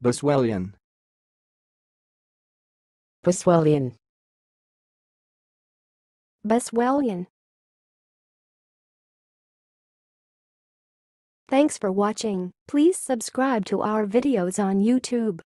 boswellian, boswellian, boswellian. Thanks for watching. Please subscribe to our videos on YouTube.